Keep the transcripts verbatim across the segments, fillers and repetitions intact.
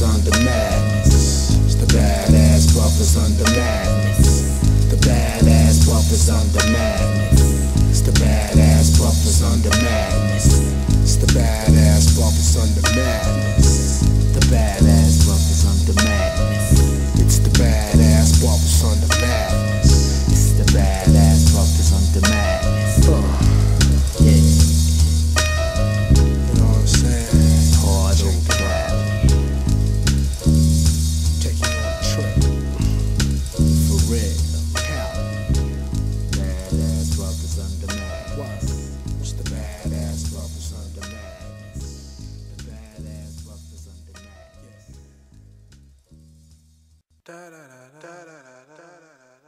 under madness. It's the badass brothers under madness. The badass brothers under madness. It's the badass brothers under madness. It's the badass brothers under madness. The badass brothers under madness. It's the badass brothers under madness. It's the badass brothers under madness. Uh, yeah. You know what I'm saying? Hard on Cali. Take you on a trip. For real. Cali. Badass brothers under madness. It's the badass brothers under madness. The badass brothers under madness. Da da da da da da da.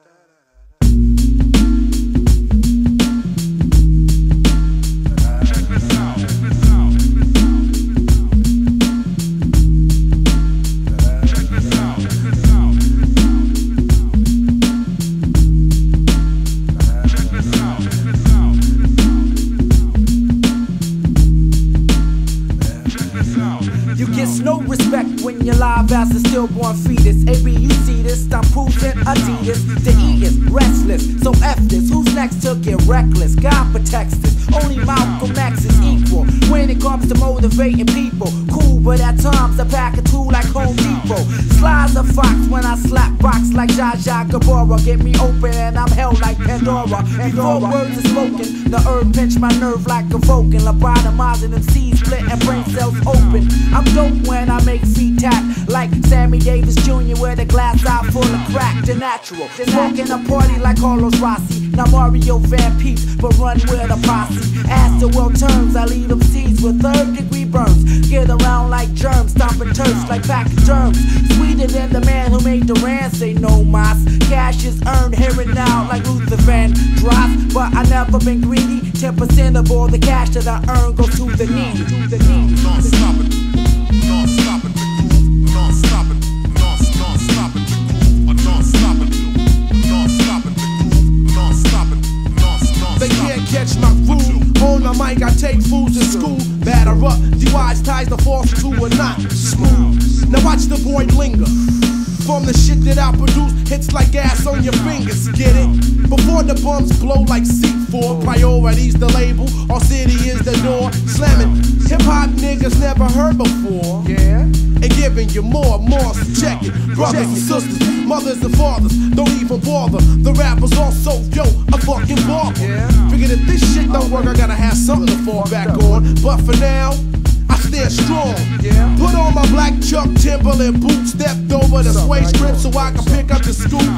No respect when you're live as a stillborn fetus. A B, you see this, I'm proving Adidas. The E is restless, so F this. Who's next to get reckless? God protects this. Only Malcolm X is equal when it comes to motivating people. Cool, but at times I pack a tool like Home Depot. Slides a fox when I slap box like Zsa Zsa Gabora. Get me open and I'm held like Pandora. Before words are spoken, the herb pinch my nerve like a Vulcan. Lobotomizing them seeds, split and brain cells open. I'm dope when I make feet tap like Sammy Davis Junior with a glass eye full of crack. The natural, smoking a party like Carlos Rossi. Now Mario Van Peeps, but run with a posse. As the world turns, I leave them seeds with third degree burns. Get around like germs, stomping turfs like pack of germs. Sweeter than the man who made Duran say no mas. Cash is earned here and now like Luther Vandross. But I never been greedy. ten percent of all the cash that I earn goes to the needy. To the needy. Non-Stoppin, non-stoppin, non-stoppin, non-stoppin, non-stoppin, non-stoppin, non-stoppin, non-stoppin. They can't catch my groove. On my mic, I take fools to school. Batter up, D Y's ties the force to a knot. Smooth. Now watch the boy linger. From the shit that I produce, hits like gas on your fingers, get it? Before the bumps blow like C four, priorities the label, our city is the door. Slamming hip-hop niggas never heard before. Yeah. And giving you more, more, so check it. Brothers and sisters, mothers and fathers, don't even bother. The rappers also, yo, a fucking barber. Yeah. Figured if this shit don't work, I gotta have something to fall back on. But for now, I stand strong. Yeah. Put on my black Chuck Timberland boots, stepped over the sway strip so I can pick up the scoop.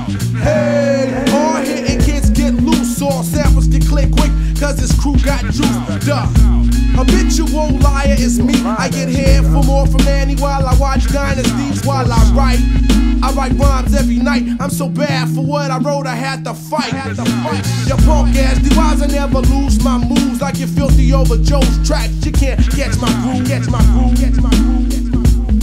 Hey, hard hitting kids get loose, all samples get click quick, cause this crew got juice. Duh. Habitual liar is me. I get hair for more from Annie while I watch dynasties while I write. I write rhymes every night. I'm so bad for what I wrote, I had to fight. Had to fight. Your punk ass, D Ys I never lose my moves like you're filthy over Joe's tracks. You can't catch my groove, catch my groove, catch my groove, catch my groove.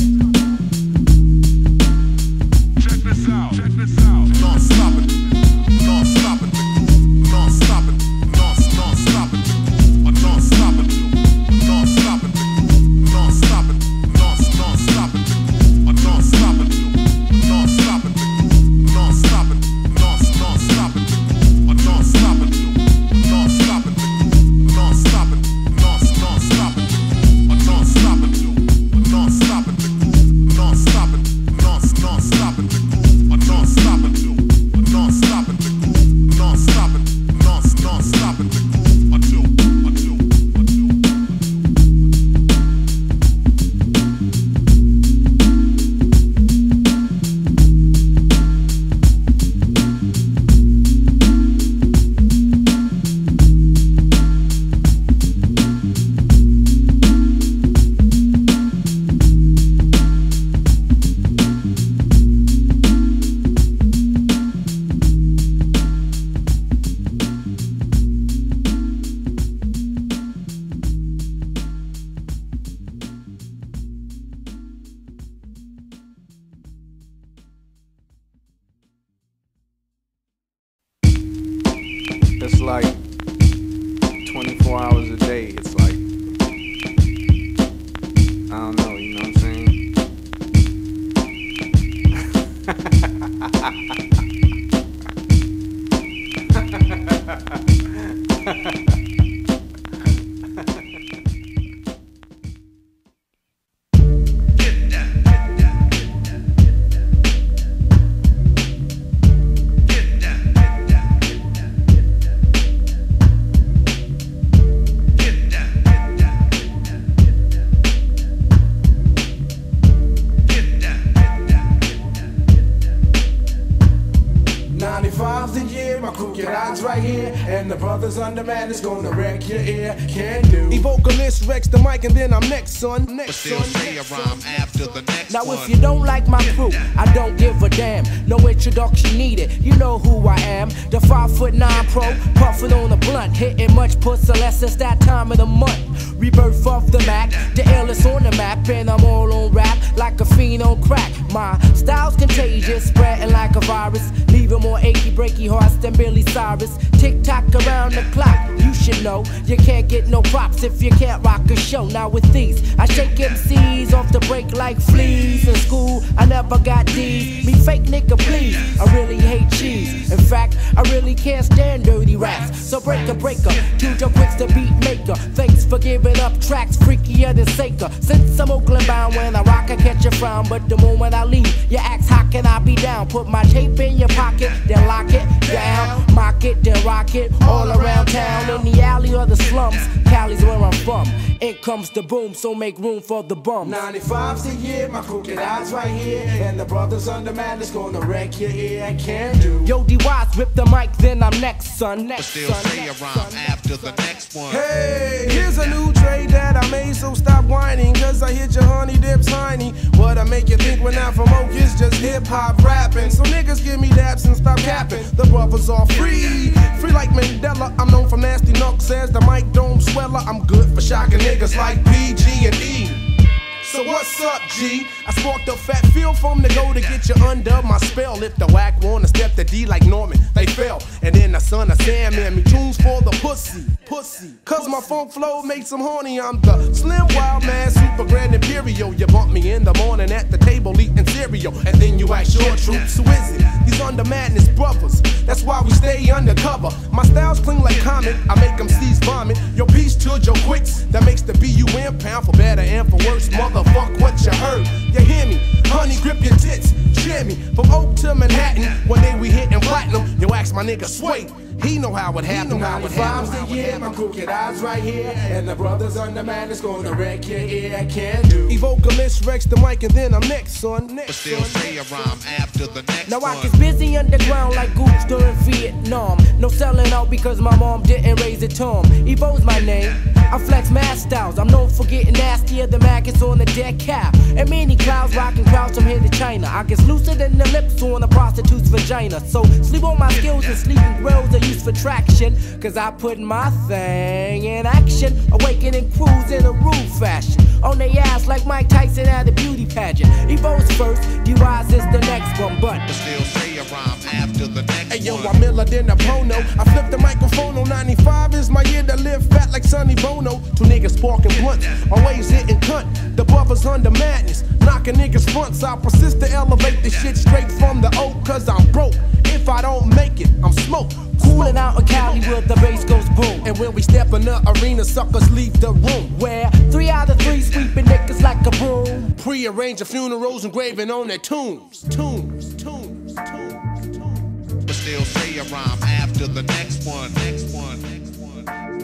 Check this out, check this out. Non-stoppin, non-stoppin, non-stoppin, non-stoppin, non-stoppin, non-stoppin, non-stoppin, non-stoppin, non-stoppin. Non-stoppin, non-stoppin, non-stoppin, non-stoppin, non-stoppin, non-stoppin, non-stoppin, non-stoppin, non-stoppin, non-stoppin, non-stoppin, non-stoppin, non-stoppin, non-stoppin, non-stoppin, until, until, until. It's like twenty-four hours a day. It's like, I don't know, you know what I'm saying? crooked odds right here, and the Brothas Unda man is gonna wreck your ear. Can do. Evocalist wrecks the mic and then I'm next, son. Next, But still son. say a rhyme after the next Now one. if you don't like my crew, I don't give a damn. No introduction needed, you know who I am. The five foot nine pro, puffing on a blunt, hitting much pussy less since that time of the month. Rebirth off the Mac, the illest on the map, and I'm all on rap like a fiend on crack. My style's contagious, spreading like a virus, leaving more achy breaky hearts than Billy Cyrus. Tick tock around the clock, you should know you can't get no props if you can't rock a show. Now with these, I shake M Cs off the break like fleas. In school, I never got D's. Me fake nigga, please. I really hate cheese. In fact, I really can't stand dirty raps. So break a breaker, to your Quixx the beat maker. Thanks for giving up tracks freakier than Saker. Since I'm Oakland bound, when I rock, I catch a frown. But the moment I leave, you ask, how can I be down? Put my tape in your pocket, then lock it down. Mock it, then rock it all around town. In the alley or the slums, Cali's where I'm from. In comes the boom, so make room for the bums. ninety-five's the year, my crooked odds right here, and the Brothas Unda man is gonna wreck your ear. Can do. Yo, D Ys, rip the mic, then I'm next, son. But Next, still son. say a Next, rhyme son. after the next one. Hey, here's a new trade that I made, so stop whining, cause I hit your honey dip tiny. What I make you think when I'm from Oak is just hip hop rapping. So niggas give me daps and stop capping. The brothers are free, free like Mandela. I'm known for nasty knocks, says the mic don't sweller. I'm good for shocking niggas like P, G, and E. So what's up, G? I sparked a fat feel from the go to get you under my spell. If the whack wanna step the D like Norman, they fell. And then the son of Sam and me tunes for the pussy, pussy. Cause my funk flow makes them horny. I'm the slim wild man, super grand imperial. You bump me in the morning at the table eating cereal, and then you ask your troops, who is it? These Under Madness brothers, that's why we stay undercover. My style's clean like Comet, I make them seize vomit. Your piece to your Quixx, that makes the B U M pound for better and for worse. Motherfuck what you heard, you hear me? Honey, grip your tits, cheer me. From Oak to Manhattan, one day we hitting platinum. Yo, ask my nigga Sway, he know how it happened. ninety-five's the year, my crooked odds right here, and the Brothas Unda man is gonna wreck your ear. Can do. Evocalist wrecks the mic and then I'm next, son. Next, But still son. say a rhyme after the next Now I one. get busy underground like Gooch during Vietnam. No selling out because my mom didn't raise a Tom. Evo's my name. I flex mad styles. I'm known for getting nastier than maggots on the dead cap. And many clouds rocking crowds from here to China. I get looser than the lips on a prostitute's vagina. So sleep on my skills and sleeping wells are used for traction. Cause I put my thing in action. Awakening crews in a rude fashion. On their ass like Mike Tyson at a beauty pageant. Evo's first, D Ys is the next one, but But still say a rhyme after the next Hey yo, one. I'm iller than a Pono. I flip the microphone on ninety-five is my year to live fat like Sonny Bono. Two niggas sparking blunts, always hitting cunt. The Brothas Unda madness, knocking niggas fronts. I persist to elevate the shit straight from the oak, cause I'm broke. If I don't make it, I'm smoked. cooling out in Cali where the bass goes boom. And when we step in the arena, suckers leave the room. Where three out of three sweeping niggas like a broom. Pre-arranging funerals engraving on their tombs. Tombs, tombs, tombs, tombs. But still say a rhyme after the next one. Next one. Next one.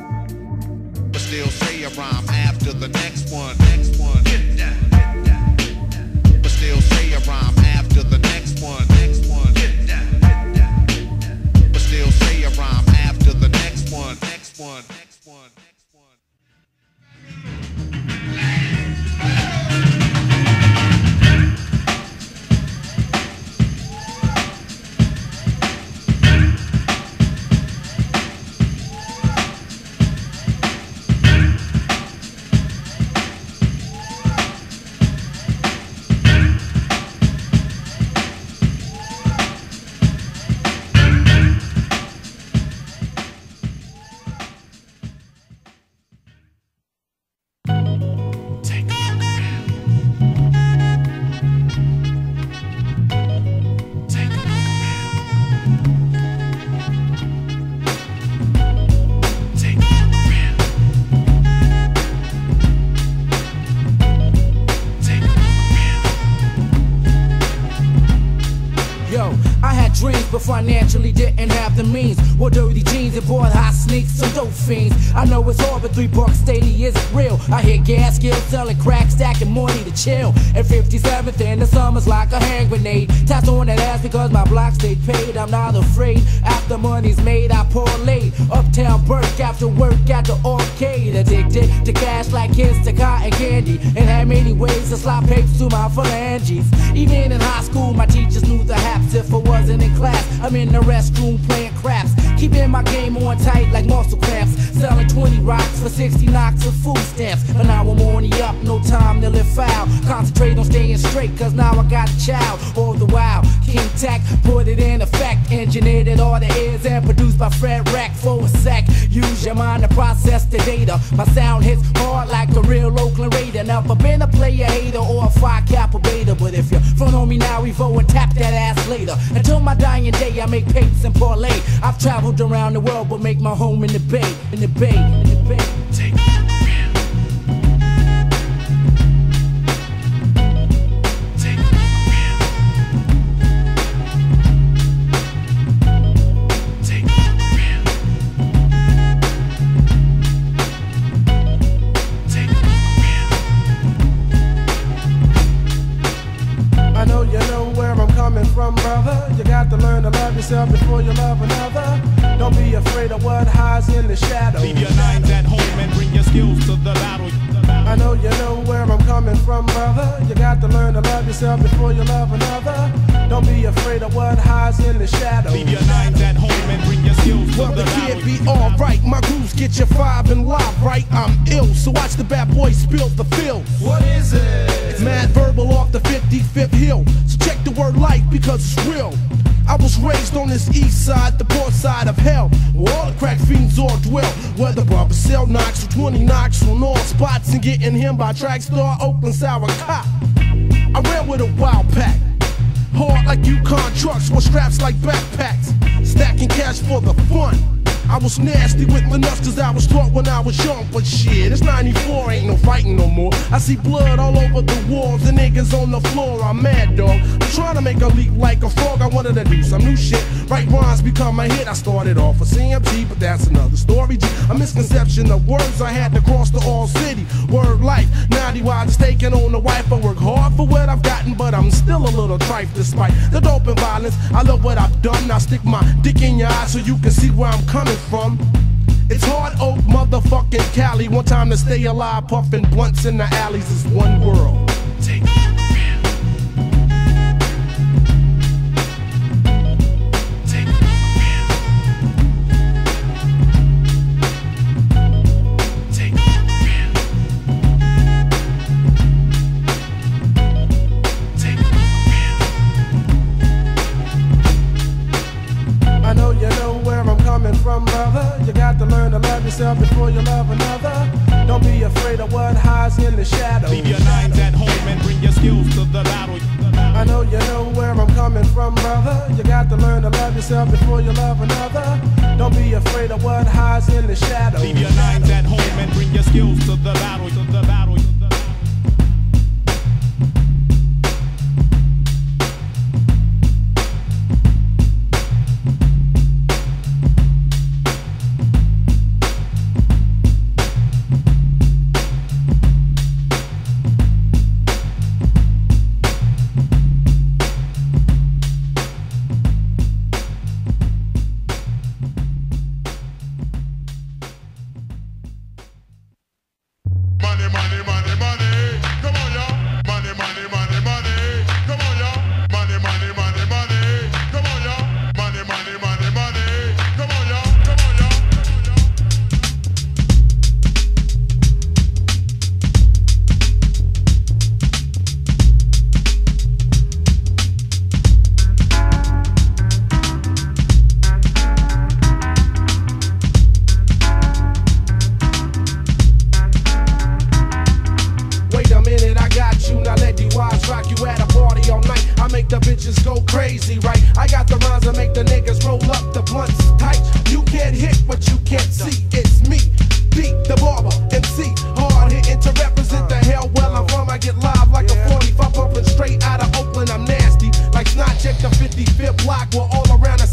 But still say a rhyme after the next one. Next one. But still say a rhyme after the next one. Next one. But still say a rhyme after the next one. Next one. Next one. Next one. but financially didn't have the means. Wore dirty jeans and bought hot sneaks, some dope fiends. I know it's hard, but three bucks daily isn't real. I hit gas skills, selling crack, stacking money to chill. At fifty-seventh in the summer's like a hand grenade. Tapped on that ass because my block stayed paid. I'm not afraid. After money's made, I parlay. Uptown Burke after work at the arcade. Addicted to cash like kids to cotton candy, and had many ways to slide papers to my phalanges. Even in high school, my teachers knew the haps. If I wasn't in class, I'm in the restroom playing craps. Keeping my game on tight like muscle cramps. Selling twenty rocks for sixty knocks of food stamps. But now I'm on the up, no time to live foul. Concentrate on staying straight, cause now I got a child. All the while, King Tech put it in effect. Engineered it all the ears and produced by Fredwreck for a sec. Use your mind to process the data. My sound hits hard like a real Oakland Raider. Now if I've been a player hater or a five cap beta, but if you're front on me now, Evo and tap that ass later. Until my dying day, I make papers and parlay. I've traveled around the world, but make my home in the Bay, in the Bay, in the Bay. Take from, brother, you got to learn to love yourself before you love another. Don't be afraid of what hides in the shadows. Leave your nines at home and bring your skills to the battle. I know you know where I'm coming from, brother. You got to learn to love yourself before you love another. Don't be afraid of what hides in the shadows. Leave your nines at home and bring your skills to well, the the battle. kid be alright, my grooves get you five and live right. I'm ill, so watch the bad boy spill the field. What is it? It's mad verbal off the fifty-fifth hill. So check the word life because it's real. I was raised on this east side, the port side of hell, where all the crack fiends all dwell. Where the brothers sell knocks for twenty knocks on all spots and getting him by track star Oakland Sour Cop. I ran with a wild pack, hard like Yukon trucks with straps like backpacks, stacking cash for the fun. I was nasty with my nuts cause I was taught when I was young. But shit, it's ninety-four, ain't no fighting no more. I see blood all over the walls and niggas on the floor. I'm mad, dog. I'm trying to make a leap like a frog. I wanted to do some new shit. Right rhymes become a hit. I started off with C M T, but that's another story. G. A misconception of words I had to cross the all city. Word life, ninety while just taking on the wife. I work hard for what I've gotten, but I'm still a little trife despite the dope and violence. I love what I've done. Now stick my dick in your eye so you can see where I'm coming from. It's hard oak motherfucking Cali. One time to stay alive, puffing blunts in the alleys is one world. Take from, brother, you got to learn to love yourself before you love another. Don't be afraid of what hides in the shadows. Leave your nines at home and bring your skills to the battle. I know you know where I'm coming from, brother. You got to learn to love yourself before you love another. Don't be afraid of what hides in the shadows. Leave your nines at home and bring your skills to the battle. To the battle. Block, we're all around us.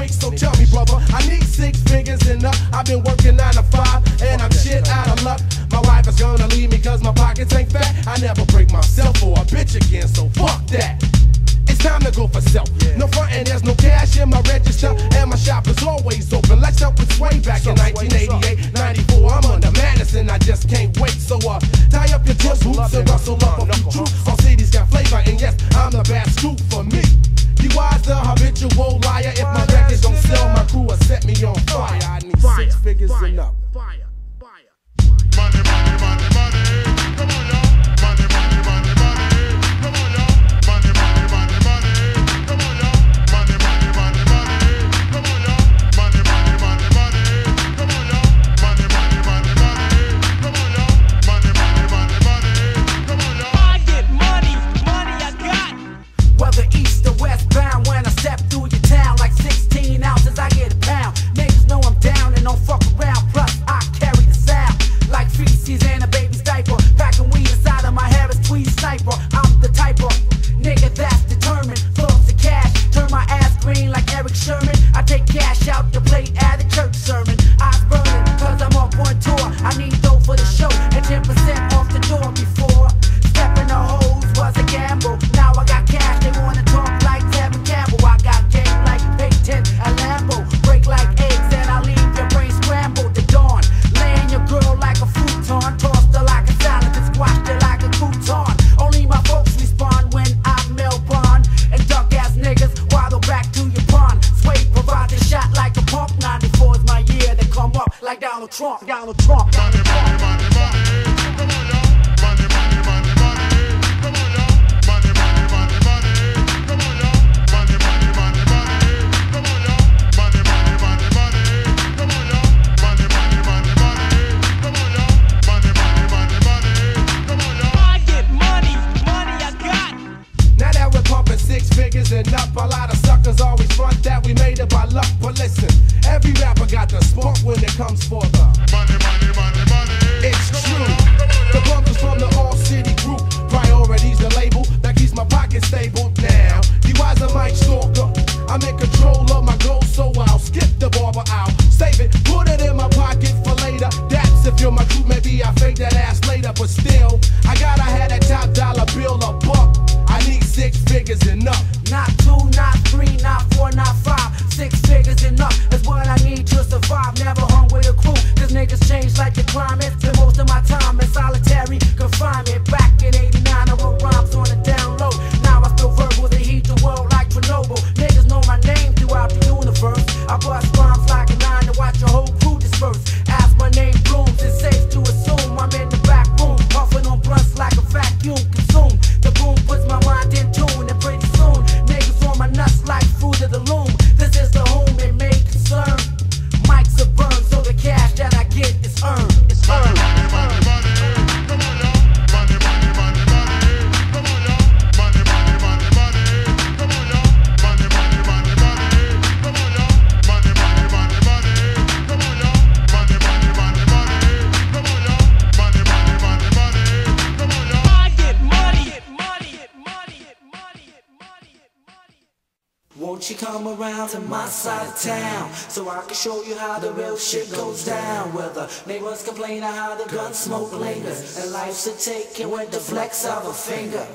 week, so tell me, brother, I need six figures and up. I've been working nine to five, and I'm shit out of luck. My wife is gonna leave me cause my pockets ain't fat. I never break myself for a bitch again, so fuck that. It's time to go for self. Yeah. No front and there's no cash in my register, and my shop is always open. Let's up with Sway back so in nineteen eighty-eight, ninety-four. I'm under madness and I just can't wait. So uh, tie up your tip boots and rustle up a few troops. All cities got flavor, and yes, I'm the bad scoop for me. You wise the habitual liar. If my records don't sell, my crew will set me on fire. I need fire, six figures fire, and up. Fire, fire, fire. Money, money, money, money. Come on, y'all. Money, money, money, money. Come on, y'all. Money, money, money, money. Come on, y'all. Money, money, money, money. Come on, y'all. Money, money, money, money. Come on, y'all. Money, money, money, money. Come on, y'all. Money, money, money, money. Come on, y'all. I get money, money I got. Whether east or westbound, when I step through your town, like sixteen ounces, I get a pound. Niggas know I'm down and don't fuck around. Plus, I carry the sound like feces in a baby's diaper. Packing weed inside of my hair is tweed sniper. I'm the type of nigga that's determined. Flows the cash, turn my ass green like Eric Sherman. I take cash out the plate at a church sermon. Eyes burning, cause I'm up on tour. I need dough for the show and ten percent off the door before. Stepping the hoes was a gamble. Now I got cash, they wanna talk like Tevin Campbell. I got game like Peyton and Lambo. Break like eggs and I leave your brain scrambled. The dawn, laying your girl like a futon. Tossed her like a salad and squashed her like a crouton. Only my folks respond when I mail bond. And duck ass niggas waddle back to your pond. Sway provide the shot like a pump. ninety-four is my year, they come up like Donald Trump. Donald Trump. Money, money, money, money. Come on, y'all. Money, money, money, money. Come on, y'all. Money, money, money, money. Come on, y'all. Money, money, money, money. Come on, y'all. Money, money, money, money. Come on, y'all. Money, money, money, money. Come on, y'all. Money, money, money, money. Come on, y'all. I get money, money I got. Now that we're pumping six figures and up, a lot of suckers always front that we made it by luck. But listen, every rapper got the spunk when it comes for the Money, money, money, money. It's true. The bumpers from the All City group. Priorities the label that keeps my pocket stable now. You as a mic stalker, I'm in control of my goals, so I'll skip the barber out. Save it, put it in my pocket for later. That's if you're my crew, maybe I fake that ass later. But still, I gotta have that top dollar bill a buck. I need six figures and up. Not two, not three, not four, not five. Six figures and up is what I need to survive. Never hung with a crew, cause niggas change like the climate. Spend most of my time in solitary confinement. Back in eighty-nine, I wrote rhymes on the down low. Now I spill verbal to heat the world like Chernobyl. Niggas know my name throughout the universe. I bust rhymes like a nine to watch your whole crew disperse. As my name blooms, it's safe to assume I'm in the back room, puffing on blunts like a vacuum consumed. The boom puts my mind in tune, and pretty soon niggas on my nuts like fruit of the loom. This is the home it may concern. Mics are burned, so the cash that I get is earned. It's earned. Money, money, money. Come on, y'all. Money, money, money, money. Come on, y'all. Money, money, money, money. Come on, y'all. Money, money, money, money. Come on, y'all. Money, money, money, money. Come on, y'all. Money, money, money, money. Come on, y'all. Money, money, money, money. Come on, y'all. I get money, money, money, money, money, money. Won't you come around to my side of town so I can show you how the real shit goes down? Where the neighbors complain of how the gun smoke lingers, and life's a taking with the flex of a finger.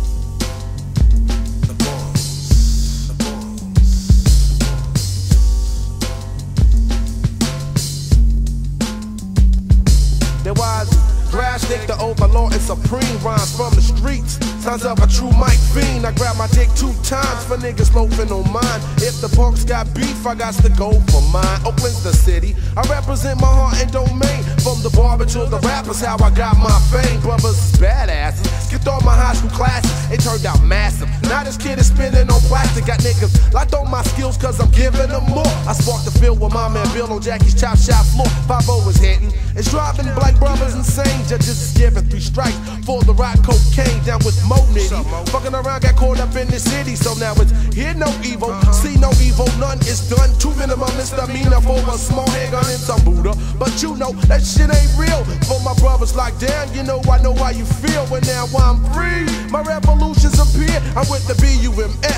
There was Drastic, the overlord and supreme rhymes from the streets. Sounds of a true mic fiend. I grab my dick two times for niggas loafing on mine. If the punks got beef, I got to go for mine. Oakland's the city. I represent my heart and domain. From the barber to the rappers, how I got my fame. Brothers is badasses. Skipped all my high school classes. It turned out massive. Now this kid is spinning on plastic. Got niggas locked on my skills cause I'm giving them more. I sparked the field with my man Bill on Jackie's chop shop floor. five oh is hitting. It's driving black brothers insane. Judges is giving three strikes for the rock cocaine down with Mo Nitty. Fucking around, got caught up in the city, so now it's hear no evil, see no evil, none is done. Two minimum misdemeanor for a small handgun and some Buddha. But you know that shit ain't real. For my brothers locked down, you know I know how you feel. But now I'm free, my revolutions appear. I'm with the B U M S.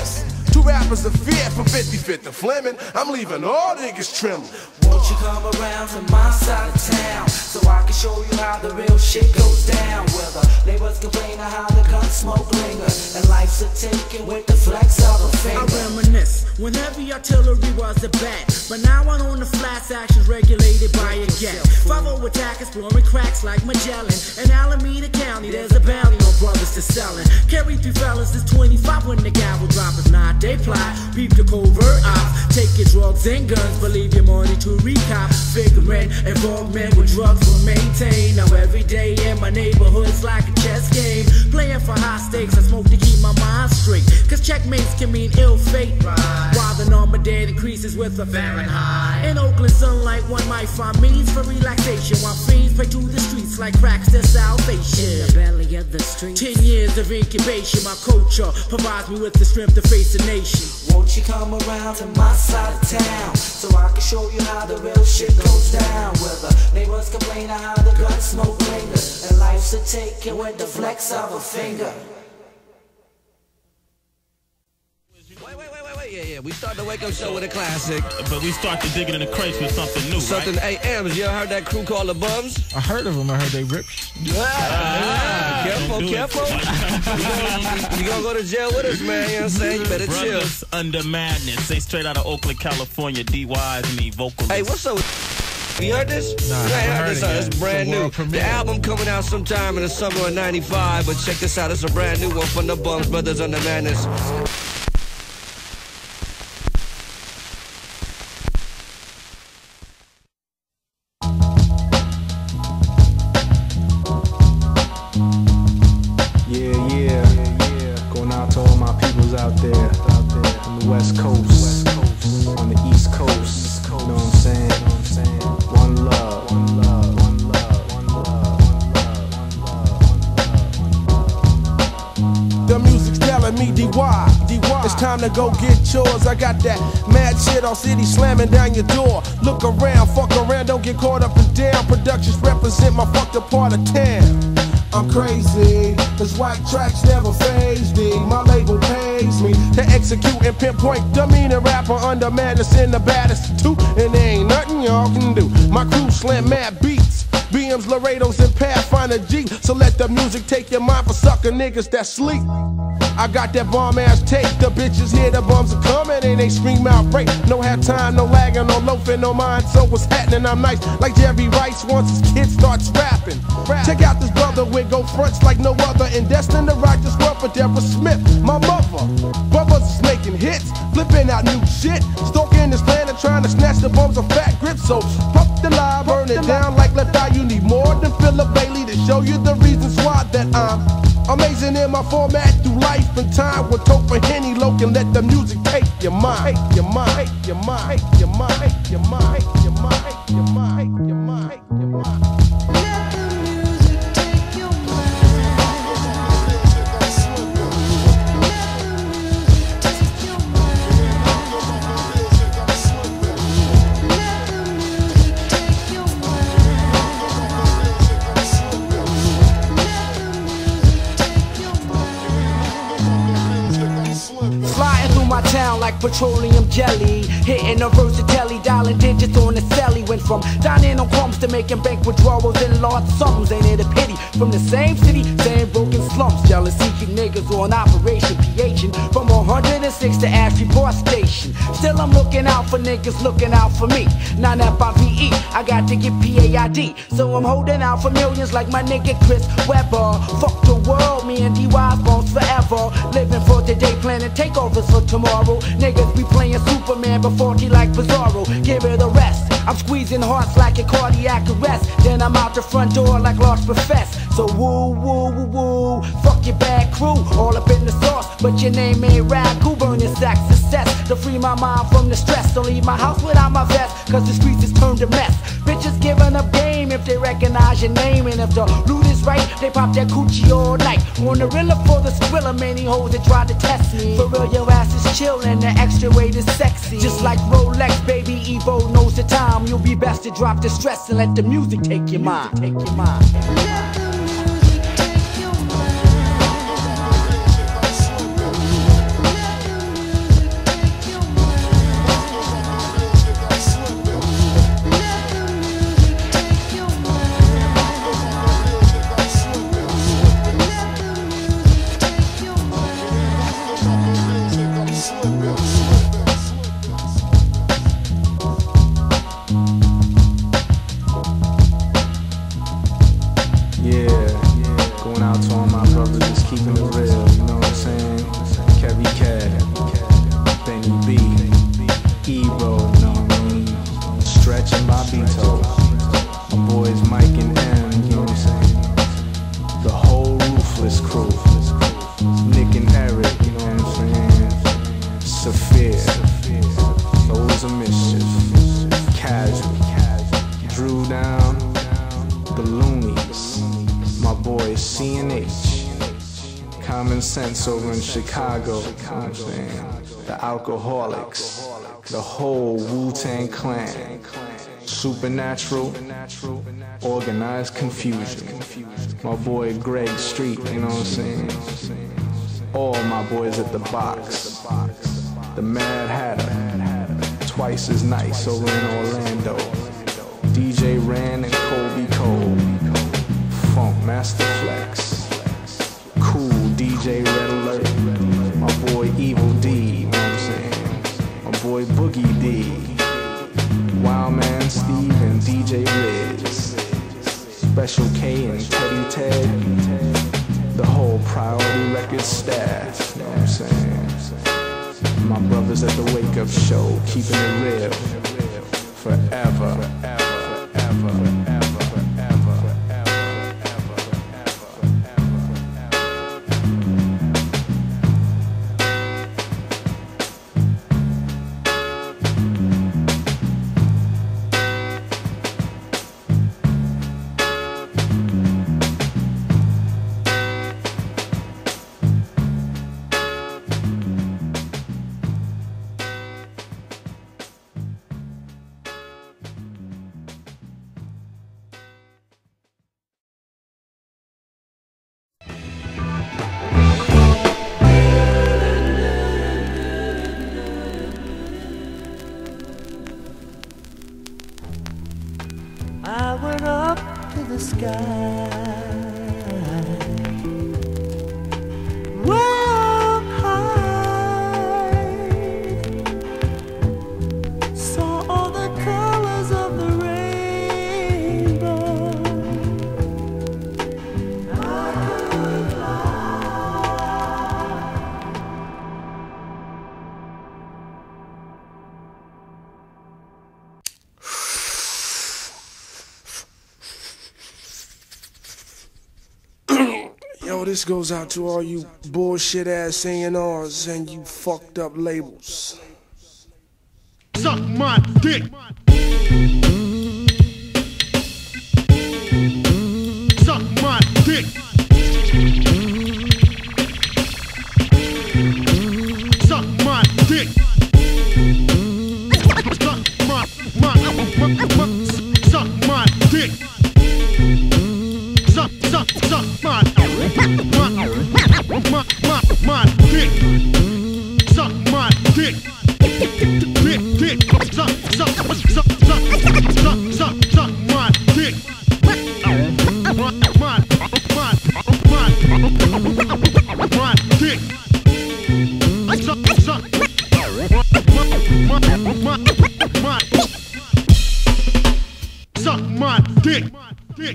Two rappers of fear for fifty-fifth and Fleming. I'm leaving all niggas trembling. Won't you come around to my side of town so I can show you how the real shit goes down? Where the neighbors complain of how the gun smoke linger and life's a taking with the flex of a finger. I reminisce when heavy artillery was a bat, but now I'm on the flats, actions regulated by a gap. five oh attack exploring cracks like Magellan. In Alameda County, there's a bounty on brothers to selling. Carry three fellas is twenty-five when the gavel drop. If not, they plot. Peep the covert ops. Take your drugs and guns, believe your money to recop. Figuring involvement with drugs will maintain. Now every day in my neighborhood's like a chess game. Playing for high stakes, I smoke to keep my mind straight. Cause checkmates can mean ill fate. While the number dead increases with a Fahrenheit. In Oakland sunlight, one might find means for relaxation, while fiends pray to the streets like cracks their salvation. In the belly of the street. Ten years of incubation, my culture provides me with the strength to face the nation. Won't you come around to my side of town so I can show you how the real shit goes down? Where the neighbors complain of how the gun smoke lingers and life's a taking with the flex of a finger. Wait, wait, wait, wait, wait, yeah, yeah. We start the wake up show with a classic. But we start to digging in the crates with something new, Something right? A Ms. You ever heard that crew called the B U M S? I heard of them. I heard they ripped. Yeah. Ah, careful, don't do careful. it. You gonna go to jail with us, man. You know what I'm saying? You better chill. Brothas Unda Madness. They straight out of Oakland, California. D Ys me vocalists. Hey, what's up? You heard this? Nah, you ain't I heard heard this. it, Uh, yeah. it's brand It's a new. world premiere. The album coming out sometime in the summer of ninety-five. But check this out. It's a brand new one from the B U M S, Brothas Unda Madness. Yeah, yeah. Going out to all my peoples out there, on the West Coast, on the East Coast. You know what I'm saying? One love, one love, one love, one love, one love. The music's telling me D Y, D Y. It's time to go get yours. I got that mad shit all city slamming down your door. Look around, fuck around, don't get caught up and down. Productions represent my fucked up part of town. I'm crazy, cause white tracks never phase me. My label pays me to execute and pinpoint the meaning rapper under madness in the baddest two. And there ain't nothing y'all can do. My crew slam mad beats, B Ms, Laredos, and Pathfinder G. So let the music take your mind for sucker niggas that sleep. I got that bomb ass tape, the bitches hear the bums are coming and they scream out break. No have time, no lagging, no loafing, no mind. So what's happening? I'm nice like Jerry Rice once his kid starts rapping. Check out this brother with go fronts like no other, and destined to rock this world for Deborah Smith, my mother. Brothers is making hits, flipping out new shit, stalking this planet trying to snatch the bums of fat grips. So pump the lie, burn it down like left eye. You need more than Philip Bailey to show you the reasons why that I'm amazing in my format through life and time. With Topher Henny Loke and let the music take your mind, take your mind, take your mind, take your mind, take your mind, take your mind, take your mind, take your mind, take your mind. My town like petroleum jelly, hitting a versatility, dialing digits on the celly. Went from dining on crumbs to making bank withdrawals in large sums. Ain't it a pity? From the same city, same broken slumps. Jealousy keep niggas on Operation P H from one hundred six to Ashley Park Station. Still I'm looking out for niggas looking out for me. Not F I V E, I got to get P A I D. So I'm holding out for millions like my nigga Chris Webber. Fuck the world, me and D Y bones forever. Living for today, planning takeovers for tomorrow. Niggas be playing Superman before he like Bizarro. Give it a rest. I'm squeezing hearts like a cardiac arrest. Then I'm out the front door like Large Profess. So woo, woo, woo, woo. Fuck your bad crew, all up in the sauce. But your name ain't Ragu, burning sack success. To free my mind from the stress. Don't leave my house without my vest, cause the streets is turned to mess. Bitches giving up game if they recognize your name. And if the loot is right, they pop that coochie all night. On the rilla for the skrilla, many hoes that try to test me. For real, your ass is chill and the extra weight is sexy. Just like Rolex, baby, Evo knows the time. You'll be best to drop the stress and let the music take your mind. Take your mind. Evo, know what I mean? Stretch and Bobito. My boys Mike and M, you know what I'm saying? The whole Ruthless crew. Nick and Eric, you know what I'm saying? Sophia. Those are Mischief. Casual. Drew Down. The Loonies. My boys C and H. Common Sense over in Chicago, you know what I'm saying? The Alcoholics. The whole Wu-Tang Clan. Supernatural. Organized Confusion. My boy Greg Street, you know what I'm saying? All my boys at the Box. The Mad Hatter. Twice as Nice over in Orlando. D J Rand and Colby Cole. Funk Master Flex. Cool D J Red Alert. My boy Evil D, you know what I'm saying? My boy Boogie D. Wild Man Steve and D J Riz. Special K and Teddy Ted. The whole Priority Records staff, you know what I'm saying? My brothers at the Wake Up Show, keeping it real. Forever, forever, forever, forever, forever, forever, I went up to the sky, way up high, saw all the colors of the rainbow. I could Yo, this goes out to all you bullshit ass A and Rs and you fucked up labels. Suck my dick. Suck my dick. Suck my dick. Suck my, my, my, my, suck my dick. Suck, suck, suck my, my, my, my, my dick. Suck my dick. Dick, dick, suck, suck, suck, suck, suck, suck, suck my dick. My, my, my, my, my dick. Suck, suck, my, my, my, my, suck my dick. Dick.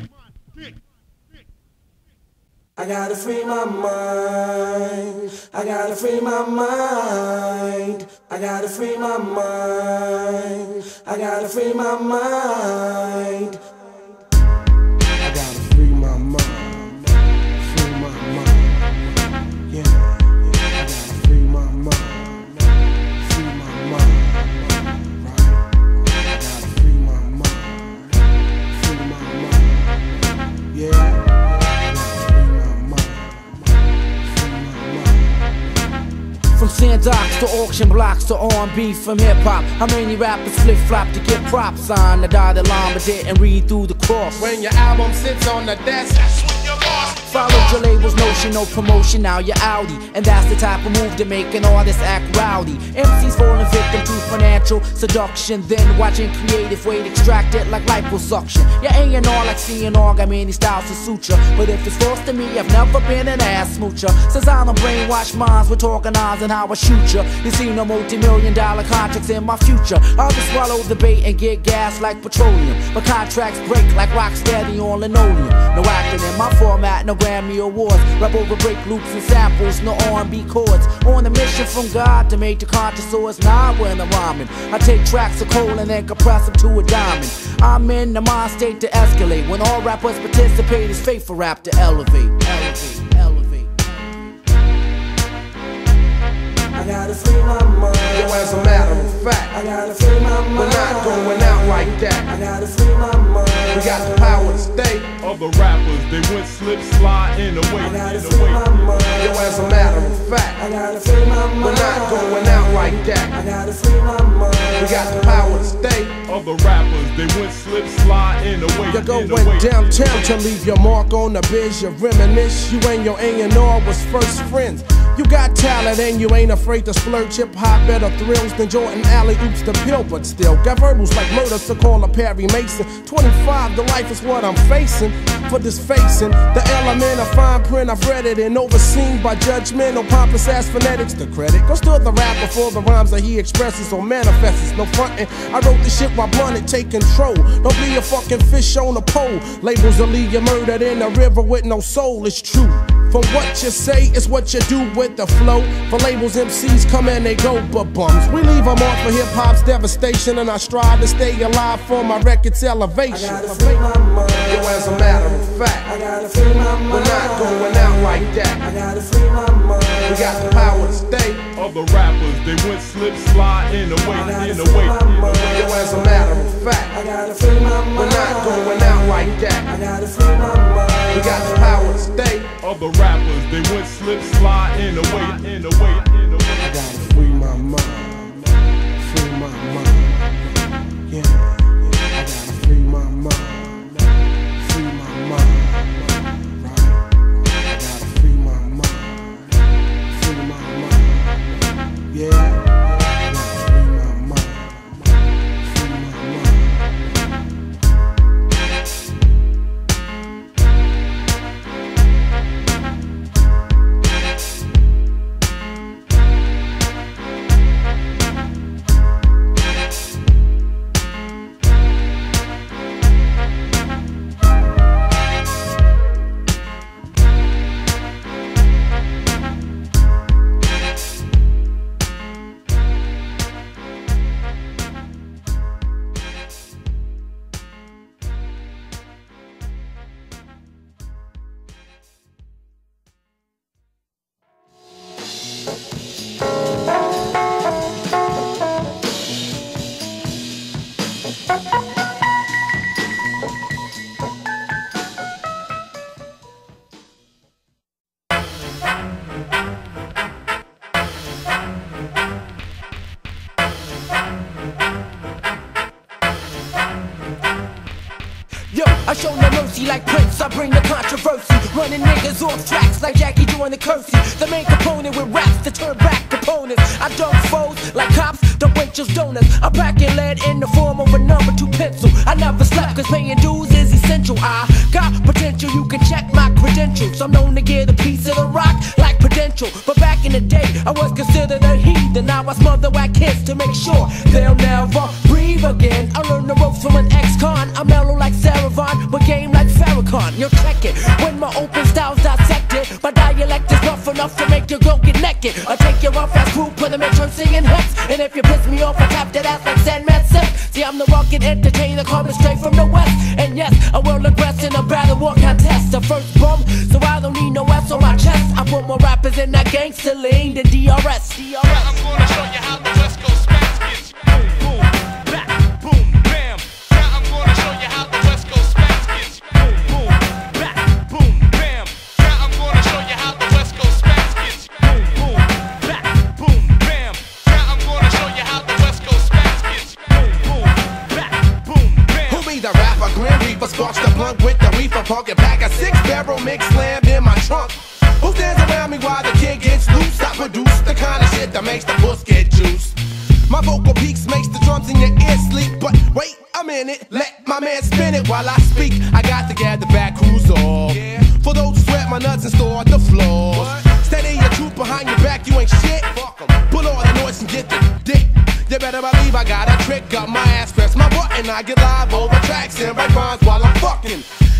I gotta free my mind. I gotta free my mind. I gotta free my mind. I gotta free my mind. I gotta free my mind. Free my mind. Yeah, yeah. I gotta free my mind. Free my mind. Right. I gotta free my mind. Free my mind. Yeah. From sand docks to auction blocks to R and B from hip-hop, how many rappers flip-flop to get props on the dotted line but didn't read through the cross? When your album sits on the desk, that's when you're lost. Followed your label's notion, no promotion, now you're outie. And that's the type of move to make an artist act rowdy. M Cs falling victim to financial seduction, then watching creative weight extract it like liposuction. Your A and R like C and R got many styles to suture, but if it's forced to me, I've never been an ass smoocher. Since I don't brainwash minds with organizing how I shoot ya. You see no multi-million dollar contracts in my future. I'll just swallow the bait and get gas like petroleum, but contracts break like rock steady on linoleum. No acting in my format, no Grammy Awards. Rap over break loops and samples, no R and B chords. On a mission from God to make the conscious source. Now when I'm rhyming, I take tracks of coal and then compress them to a diamond. I'm in the mind state to escalate. When all rappers participate, it's fate for rap to elevate. Elevate, elevate. I gotta free my mind. Yo, as a matter of fact, I gotta free my mind. we're not going out like that. I gotta free my mind. We got the power to stay. Other rappers, they went slip, slide in the way, I gotta in the free way. my mind. Yo, as a matter of fact, I gotta free my mind. we're not going out like I that. gotta free my mind. We got the power to stay. Other rappers, they went slip, slide in the way, You're in the going way. downtown to leave your mark on the biz. You reminisce, you and your A and R was first friends. You got talent and you ain't afraid to splurge. Hip hop better thrills than Jordan Alley oops the pill, but still got verbals like murder, so call a Perry Mason. twenty-five, the life is what I'm facing. For this facing, the element of fine print, I've read it and overseen by judgmental, pompous ass phonetics. The credit goes to the rapper for the rhymes that he expresses or manifests. No frontin', I wrote this shit while blunted, take control. Don't be a fucking fish on a pole. Labels will leave you murdered in a river with no soul. It's true. From what you say, it's what you do with the flow. For labels, M Cs come and they go, but bums. We leave them off for hip hop's devastation, and I strive to stay alive for my record's elevation. I gotta free my mind. Yo, as a matter of fact, I gotta free my mind. we're not going out like that. I gotta free my mind. We got the power to stay. Other rappers, they went slip, slide in the way, in the way, in the way. Yo, as a matter of fact, I gotta free my mind. we're not going out like that. I gotta free my mind. We got the power to stay. Other rappers, they went slip, slide in the way, in the way, in the way. I gotta free my mind, free my mind, yeah. I gotta free my mind, free my mind, right? I gotta free my mind, free my mind, yeah. I gotta free my mind, free my mind. I show no mercy like Quixx, I bring the controversy. Running niggas off tracks like Jackie doing the curtsy. The main component with raps to turn back opponents. I dunk foes like cops, don't wait your donuts. I'm packing lead in the form of a number two pencil. I never slept cause paying dues is essential. I got potential, you can check my credentials. I'm known to get a piece of the rock like Prudential. But back in the day, I was considered a heathen. Now I smother whack kids to make sure they'll never breathe again. I learned the ropes from an ex-con. I'm mellow like Sarah Vaughan, but game like Farrakhan. You'll check it when my open style's dissected. My dialect is rough enough to make your girl get naked. I take your rough ass crew, put them in turn singing hits. And if you piss me off, I tap that ass like Sandman Sip. See, I'm the rockin' entertainer coming straight from the west. And yes, I will aggress in a battle war contest. The first bum, so I don't need no S on my chest. I put more rappers in that gangster lane than D R S. D R S. Now I'm gonna show you how the West Coast smash gets. Boom, boom, back, boom, bam. Now I'm gonna show you how the West Coast smash gets. Boom, boom, back, boom, bam. Now I'm gonna show you how the West Coast smash gets. Boom, boom, back, boom, bam. Now I'm gonna show you how the West Coast smash gets. Boom, boom, back, boom, bam. Who be the rapper? Grim Reaper sparks the blunt with the reefer. Pocket pack a six barrel mix slammed in my trunk. Who stands around me while the kid gets loose? I produce the kind of shit that makes the puss get juiced. My vocal peaks makes the drums in your ear sleep. But wait a minute, let my man spin it while I speak. I got to get the back crews off. Yeah. For those who sweat my nuts and store the floor. Steady your truth behind your back, you ain't shit. Pull all the noise and get the dick. You better believe I got a trick up my ass, press my button, I get live over tracks and write rhymes while I'm fucking.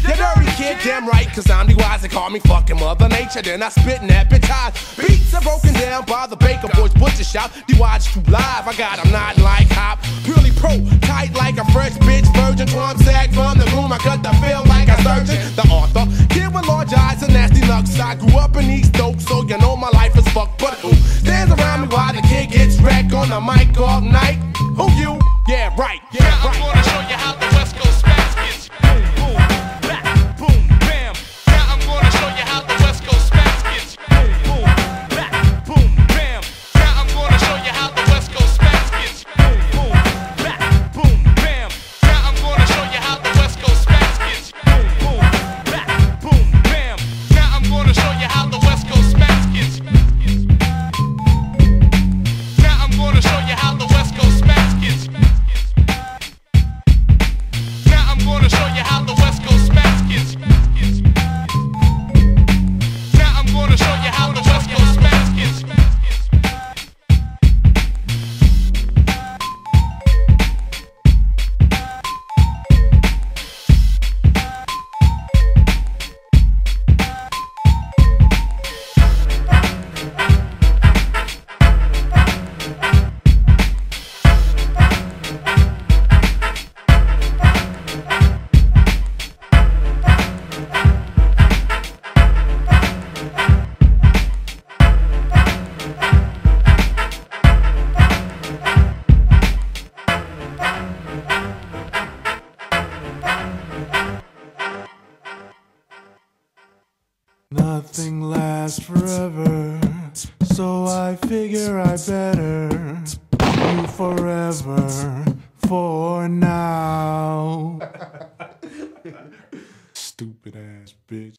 You dirty kid, damn right, cause I'm the wise. They call me fucking Mother Nature, then I spit in that bitch high. Beats are broken down by the Baker Boys Butcher Shop. The wise too live, I got them nodding like hop. Purely pro, tight like a fresh bitch virgin. Plum sag from the room, I cut the feel like a surgeon. The author, kid with large eyes and nasty looks. I grew up in East Oak, so you know my life is fucked. But who stands around me while the kid gets wrecked on the mic all night? Who you? Yeah, right, yeah, now right. I'm gonna show you how the West Coast Spats gets boom, boom, back, boom, bam. Now I'm gonna show you how the West Coast Spats gets boom, boom, back, boom, bam. Now I'm gonna show you how the West Coast Spats gets boom, boom, back, boom, bam. Now I'm gonna show you how the West Coast Spats gets boom, boom, back, boom, bam. Now I'm gonna show you how the West Coast Spats gets. Now I'm gonna show you how the West Coast Spats gets. Now I'm gonna show you how the West Coast Spats gets. Now I'm gonna show you how the West Coast Spats gets. Nothing lasts forever, so I figure I better you forever for now. Stupid ass bitch.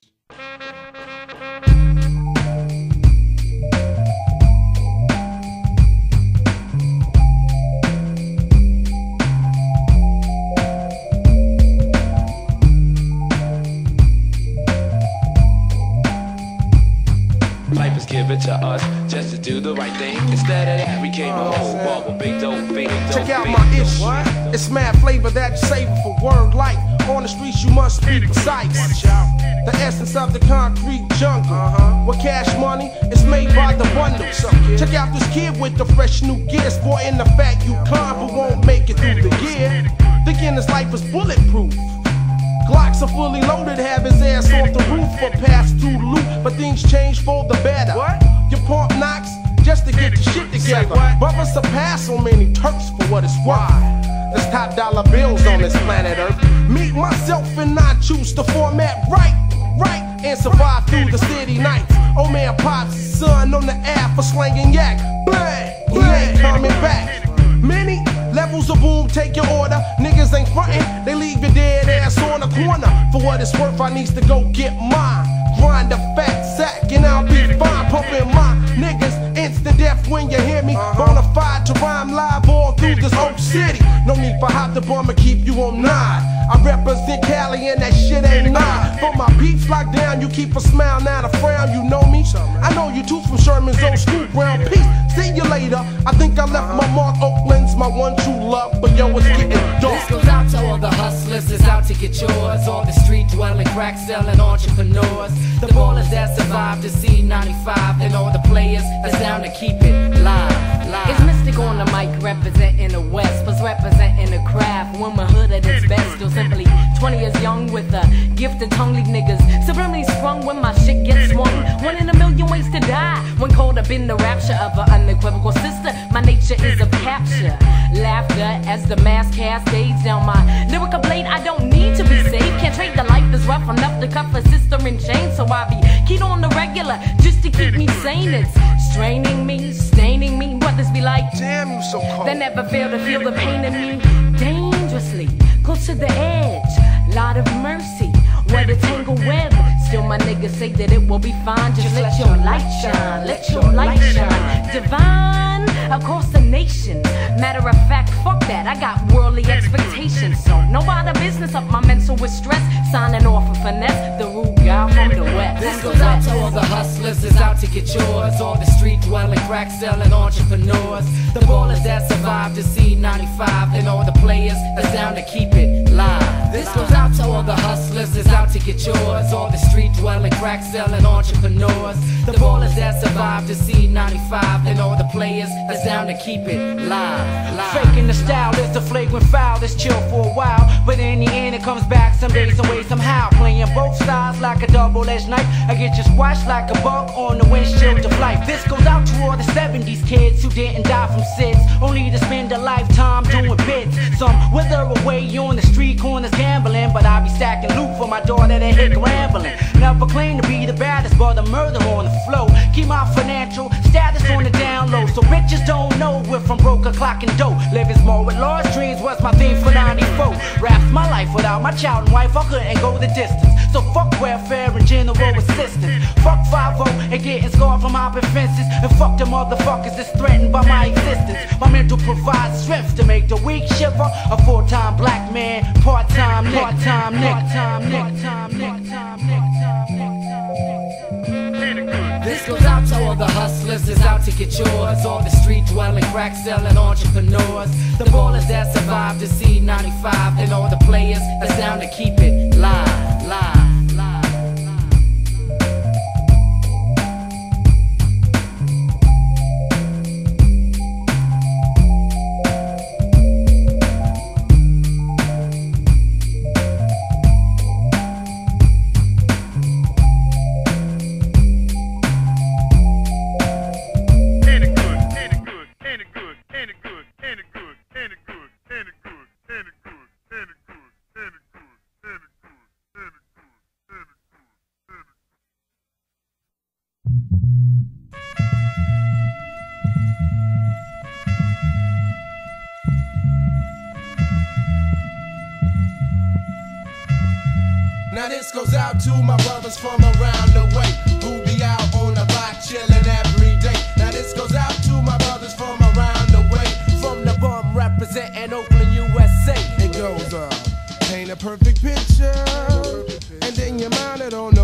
Life is given to us just to do the right thing. Instead of that, we came a whole ball with big dope, big dope. Check out my issue. It's mad flavor that you savor for word life. On the streets you must be precise. The essence of the concrete jungle. With cash money, it's made by the bundles. Check out this kid with the fresh new gear. Sporting the fact you con but won't make it through the year. Thinking this life is bulletproof. Glocks are fully loaded, have his ass off the roof for pass through loot, but things change for the better. What? You pump knocks just to get your shit together. Brothers surpass so many Turks for what it's worth. There's top dollar bills on this planet Earth. Meet myself and I choose the format right, right, and survive through the city nights. Old man pops his son on the app for slanging yak. Bang, he ain't coming back. Many levels of boom, take your order. Niggas ain't frontin', they leave your dead ass on the corner. For what it's worth, I needs to go get mine. Grind a fat sack and I'll be fine. Pumping my niggas, instant death when you hear me. Bonafide to rhyme live all through this whole city. No need for hot to bum and keep you on nine. I represent Cali and that shit ain't mine. For my peeps locked down, you keep a smile, not a frown. You know me? I know you too from Sherman's old school brown piece. See you later. I think I left my mark. Oakland's my one true love, but yo, it's getting dark. This goes out to all the hustlers that's out to get yours. All the street dwelling, crack selling entrepreneurs. The ballers that survived to C ninety-five, and all the players that's down to keep it live. live. It's Mystic on the mic, representing the West, plus representing the craft. Womanhood at its best, still simply twenty years young with a gifted tongue. Leave niggas supremely sprung when my shit gets swung. One in a million ways to die. When caught up in the rapture of an unequivocal sister, my nature is of capture. Laughter as the mask cascades down my lyrical blade. I don't need to be saved. Can't trade the life that's rough enough to cuff a sister in chains. So I be keyed on the regular just to keep me sane. It's straining me, staining me. Brothers be like, damn, you so cold. They never fail to feel the pain in me. Dangerously close to the edge. Lot of mercy. Where the tangle web. Still my niggas say that it will be fine. Just let your light shine. Let your light shine. Divine across the nation. Matter of fact, fuck that. I got worldly expectations. So no other business up my mental with stress. Signing off a finesse. The rude guy from the west. This goes out to all the hustlers that's out to get yours. All the street dwelling, crack selling entrepreneurs. The ballers that survived to C ninety-five. And all the players that's down to keep it live. This goes out to all the hustlers that's out to get get yours. All the street dwelling, crack selling entrepreneurs. The ballers that survive to see ninety-five, and all the players that's down to keep it live. live. Faking the style is a flagrant foul. Let's chill for a while, but in the end it comes back someday, some way, somehow. Playing both sides like a double-edged knife. I get you squashed like a bug on the windshield of life. This goes out to all the seventies kids who didn't die from sits, only to spend a lifetime doing bits. Some wither away on the street corners gambling, but I be stacking loot for my daughter that hit rambling. Never claim to be the baddest, but a murder on the flow. Keep my financial status on the down low, so bitches don't know we're from broker clock and dough. Living small with large dreams was my theme for ninety-four. Rap's my life, without my child and wife I couldn't go the distance. So fuck welfare and general assistance. Fuck five oh and getting scarred from hopping fences. And fuck the motherfuckers that's threatened by my existence. My mental provides strength to make the weak shiver. A full-time black man, part-time Nick, part-time Nick, part-time Nick, part-time Nick, part-time Nick, This goes out to all the hustlers that's out to get yours. All the street dwelling, crack selling entrepreneurs. The ballers that survive to see ninety-five, and all the players that's down to keep it live, live. Now this goes out to my brothers from around the way who be out on the block chillin' every day. Now this goes out to my brothers from around the way, from the B U M representing Oakland, U S A. It goes uh, paint a perfect picture, and then you mount it on the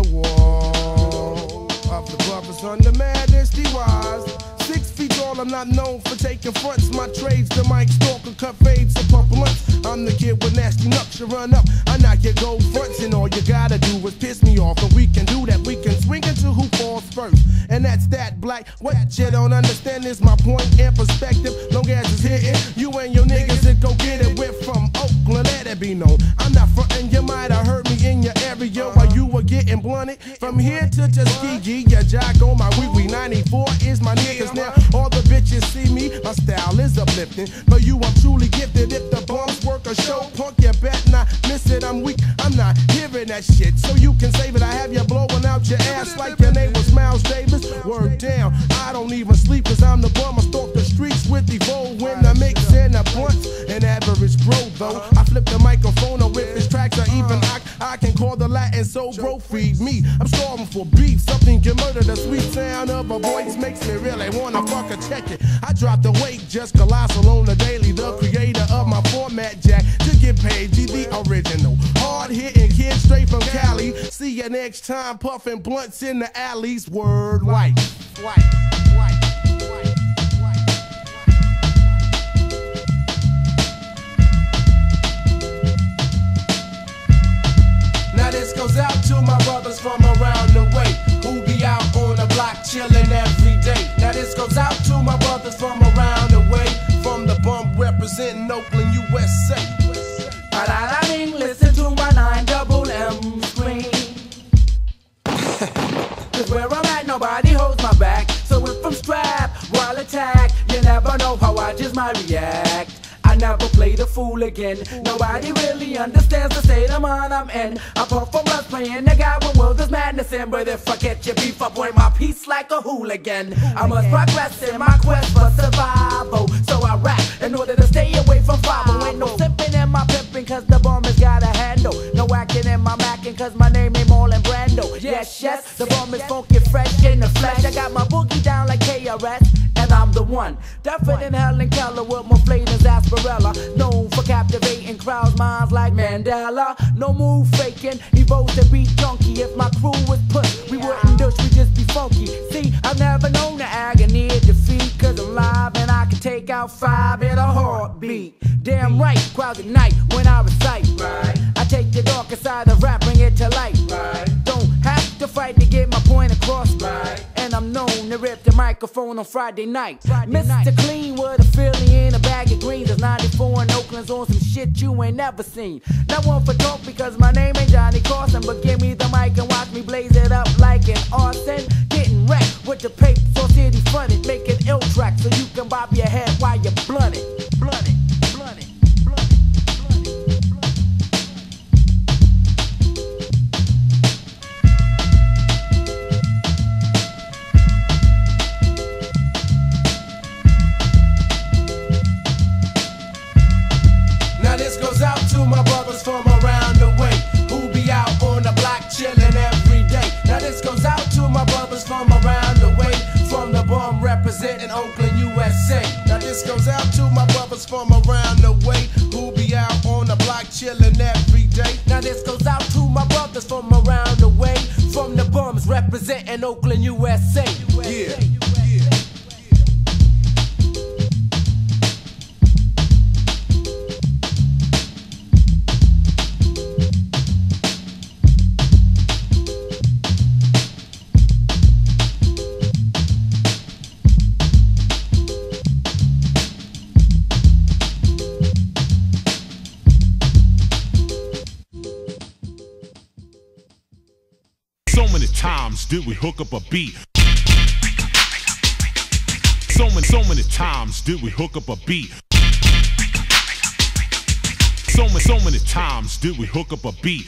wall of the Brothas Unda madness, D Ys. Six feet tall, I'm not known for taking fronts. My trade's the mic stalker, cut fades and pump blunts. I'm the kid with nasty knucks, you run up, I knock your gold fronts, and all you gotta do is piss me off, and we can do that. We can swing into who falls first, and that's that black. What you don't understand is my point and perspective. Long as it's hitting, you and your niggas that go get it. We're from Oakland, let it be known. I'm not frontin', you might have heard me in your area while you were getting blunted. From here to Tuskegee, your jock on my wee wee. ninety-four is my niggas now. All the bitches see me, my style is uplifting. But you, I'm truly gifted. If the bums work a show, punk, you bet not miss it. I'm weak, I'm not hearing that shit, so you can save it. I have you blowing out your ass like your name was Miles Davis. Word down, I don't even sleep, cause I'm the bum. I stalk the streets with Evo when I mix in the blunts. An average bro though, I flip the microphone or if his tracks are even I, I can call the Latin soul bro, feed me. I'm starving for beef, something can murder the sweet sound of a voice makes me really wanna fuck a check it. I drop the weight, just colossal on the daily, the creator of my format jack to get paid, G the original. Hard hitting kid straight from Cali. See you next time, puffing blunts in the alleys. Word white, white, white, white, white. Now this goes out to my brothers from around the way who be out on the block chillin' every day. Now this goes out to my brothers from around the way, from the B U M representing Oakland, U S A. Ba-da-da-ding, listen to my nine double M scream. Cause where I'm at, nobody holds my back. So if I'm strapped while attack, you never know how I just might react. I never play the fool again. Nobody really understands the state of mind I'm in. I puff from us playing the guy with world is madness in. But if I get your beef, I point my piece like a hooligan. I must progress in my quest for survival. So I rap in order to stay away from five. Ain't no sipping in my pimping cause the bomb has got a handle. No acting in my macking cause my name ain't Marlon Brando. Yes, yes, the bomb is funky fresh in the flesh. I got my boogie down like K R S. And I'm the one, tougher than Helen Keller with more flavors Asperella. Known for captivating crowds, minds like Mandela. No move faking, Evo's the beat junkie. If my crew was put, we wouldn't douche, we just be funky. See, I've never known the agony of defeat, cause I'm live and I can take out five in get a heartbeat. Damn right, crowded night when I recite. Right. I take the darker side of rap, bring it to light. Right. Don't have to fight to get my point across. Right. And I'm known to rip the microphone on Friday night. Friday Mister Night. Clean with a Philly in a bag of greens. There's ninety-four in Oakland's on some shit you ain't never seen. Not one for talk because my name ain't Johnny Carson, but give me the mic and watch me blaze it up like an arson. Getting wrecked with the paper so city fronted. Make an ill track so you can bob your head while you're blunted. Blunted. Blunted. Now this goes out to my brothers from around the way who be out on the block chillin' every day. Now this goes out to my brothers from around the way from the B U M representing Oakland, U S A. Now this goes out to my brothers from around the way who be out on the block chillin' every day. Now this goes out to my brothers from around the way from the B U Ms representing Oakland, U S A. Yeah. So many times did we hook up a beat. So many, so many times did we hook up a beat. So many, so many times did we hook up a beat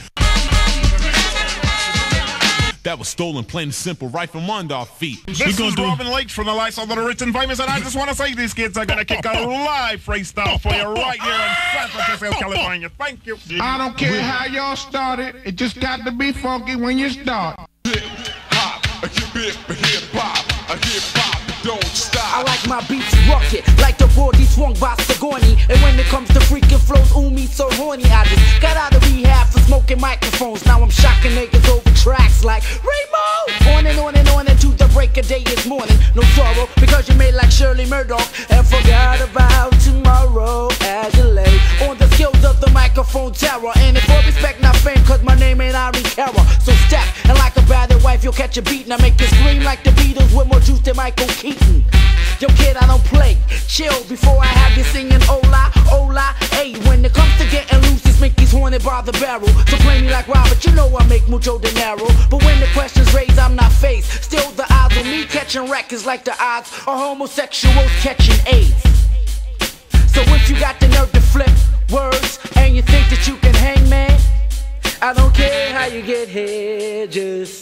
that was stolen, plain and simple, right from under our feet. This is Robin Lake from the Life of the Rich and Famous, and I just want to say these kids are going to kick a live freestyle for you right here in San Francisco, California. Thank you. I don't care how y'all started, it just got to be funky when you start. Hip hop, hip hop, hip hop, don't stop. I like my beats rugged, like the Brody swung by Sigourney. And when it comes to freaking flows, ooh me so horny. I just got out of rehab for smoking microphones. Now I'm shocking niggas over tracks like Remo. On and on and on until the break of day is morning. No sorrow because you made like Shirley Murdoch and forgot about tomorrow. Adelaide on the skills of the microphone terror. And if for respect not fame, cause my name ain't Ari Kara. So step and like a battered wife, you'll catch a beat and I make you scream like the Beatles with more juice than Michael Keaton. Yo kid, I don't play. Chill before I have you singing Ola, Ola, hey. When it comes to getting loose, this Mickey's haunted by the barrel. So play me like Robert, you know I make mucho dinero. But when the question's raised, I'm not faced. Still the odds of me catching records like the odds of homosexuals catching AIDS. So if you got the nerve to flip words and you think that you can hang, man, I don't care how you get here, just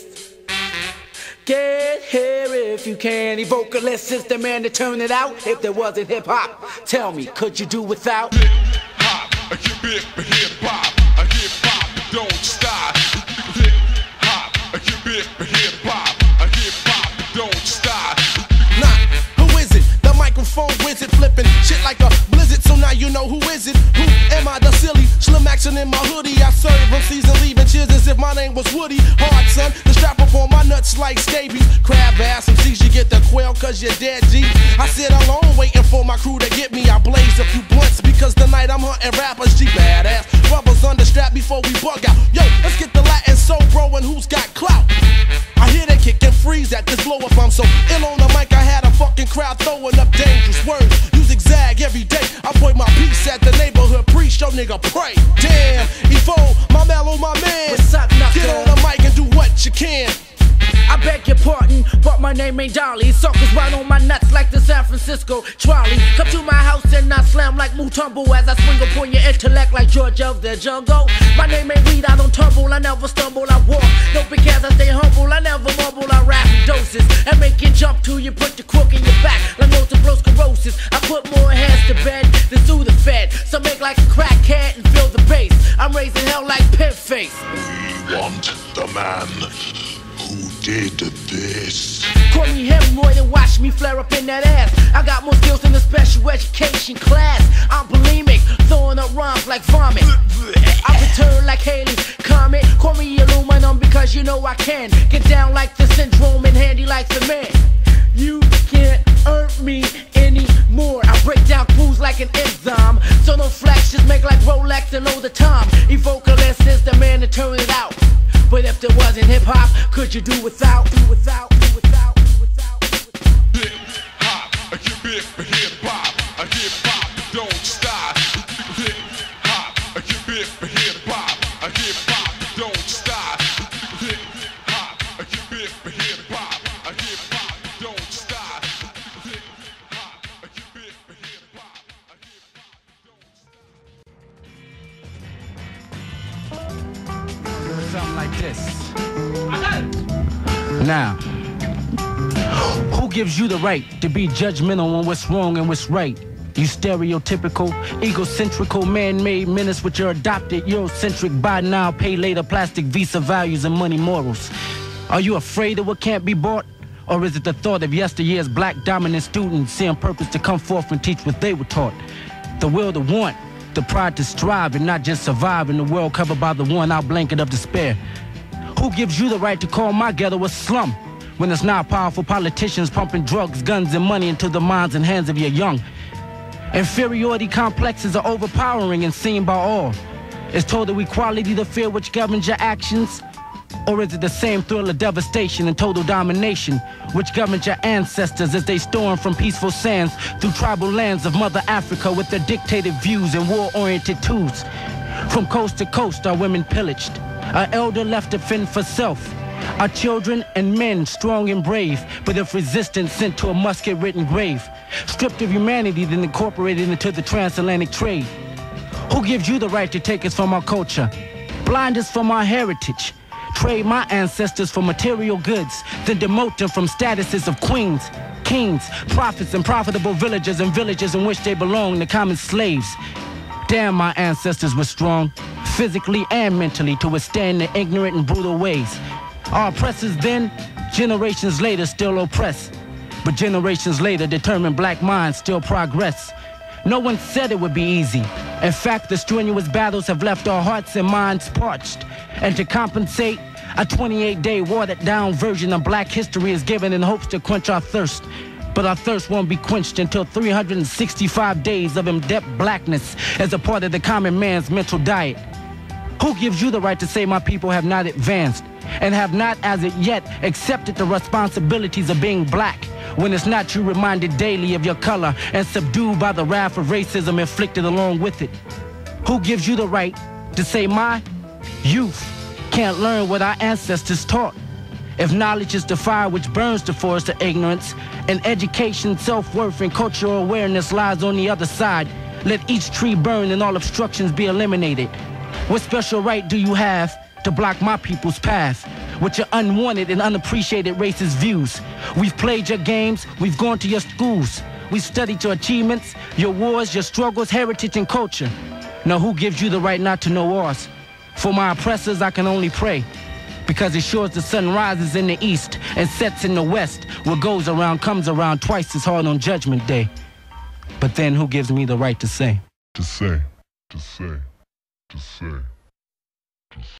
get here if you can. The vocalist is the man to turn it out. If there wasn't hip hop, tell me, could you do without? Hip hop, hip hip hip hop, hip hop, don't stop. Hip hop, hip hip hip hop, hip hop, don't stop. Nah, who is it? The microphone wizard flipping shit like a blizzard. So now you know who is it? Who am I? The silly slim action in my hoodie. I serve from season leaving cheers as if my name was Woody. Hard son, the strap up on my nuts like scabies. Crab ass, some sees you get the quail cause you're dead G. I sit alone waiting for my crew to get me. I blaze a few blunts because tonight I'm hunting rappers. G badass, brothers understrapped before we bug out. Yo, let's get the Latin soul bro and who's got clout. I hear they kick and freeze at this blow up. I'm so ill on the mic I had a fucking crowd throwing up dangerous words. You zigzag every day. I point my piece at the neighborhood priest. Yo nigga pray. Damn, Evo, my mellow, my man. What's up, knuckle? Get on the mic and do what you can. I beg your pardon, but my name ain't Dolly. Suckers right on my nuts like the San Francisco trolley. Come to my house and I slam like Mutombo as I swing upon your intellect like George of the Jungle. My name ain't weed, I don't tumble, I never stumble, I walk. No because I stay humble, I never mumble, I rap in doses and make you jump till you put the crook in your back like multiple sclerosis. I put more heads to bed than sue the Fed. So make like a crackhead and feel the bass. I'm raising hell like pimp face. We want the man who did this. Call me hemorrhoid and watch me flare up in that ass. I got more skills than a special education class. I'm bulimic, throwing up rhymes like vomit. I return like Haley Comet. Call me aluminum because you know I can get down like the syndrome and handy like the man. You can't earn me any more. I break down crews like an enzyme. So no flex, just make like Rolex and know the time. Evocalist is the man to turn it out. But if there wasn't hip hop, could you do without? Do without? Do without? Do without? Hip hop, I keep it for hip hop. I hip hop, don't stop. Hip hop, I keep it for hip hop. I hip hop, don't stop. Hip hop, I keep it for hip hop. I hip hop, don't stop. Hip hop, I keep it for hip hop. I hip hop, don't stop. Something like this. Now, who gives you the right to be judgmental on what's wrong and what's right? You stereotypical, egocentrical, man-made menace with your adopted Eurocentric buy now, pay later plastic Visa values and money morals. Are you afraid of what can't be bought? Or is it the thought of yesteryear's black dominant students seeing purpose to come forth and teach what they were taught? The will to want, the pride to strive and not just survive in the world covered by the one-out blanket of despair. Who gives you the right to call my ghetto a slum when it's not powerful politicians pumping drugs, guns, and money into the minds and hands of your young? Inferiority complexes are overpowering and seen by all. Is total equality the fear which governs your actions? Or is it the same thrill of devastation and total domination which governs your ancestors as they storm from peaceful sands through tribal lands of Mother Africa with their dictated views and war-oriented tools? From coast to coast our women pillaged, our elder left to fend for self, our children and men strong and brave, but if resistance sent to a musket-ridden grave, stripped of humanity then incorporated into the transatlantic trade. Who gives you the right to take us from our culture, blind us from our heritage, trade my ancestors for material goods, then demote them from statuses of queens, kings, prophets, and profitable villagers and villages in which they belong to common slaves? Damn, my ancestors were strong, physically and mentally, to withstand the ignorant and brutal ways. Our oppressors then, generations later, still oppress. But generations later, determined black minds still progress. No one said it would be easy. In fact, the strenuous battles have left our hearts and minds parched. And to compensate, a twenty-eight day watered-down version of black history is given in hopes to quench our thirst. But our thirst won't be quenched until three hundred sixty-five days of in-depth blackness as a part of the common man's mental diet. Who gives you the right to say my people have not advanced and have not as of yet accepted the responsibilities of being black, when it's not you reminded daily of your color and subdued by the wrath of racism inflicted along with it? Who gives you the right to say my youth can't learn what our ancestors taught? If knowledge is the fire which burns the forest of ignorance, and education, self-worth, and cultural awareness lies on the other side, let each tree burn and all obstructions be eliminated. What special right do you have to block my people's path with your unwanted and unappreciated racist views? We've played your games, we've gone to your schools, we've studied your achievements, your wars, your struggles, heritage, and culture. Now who gives you the right not to know ours? For my oppressors I can only pray, because as sure as the sun rises in the east and sets in the west, what goes around comes around twice as hard on Judgment Day. But then who gives me the right to say? To say, to say, to say.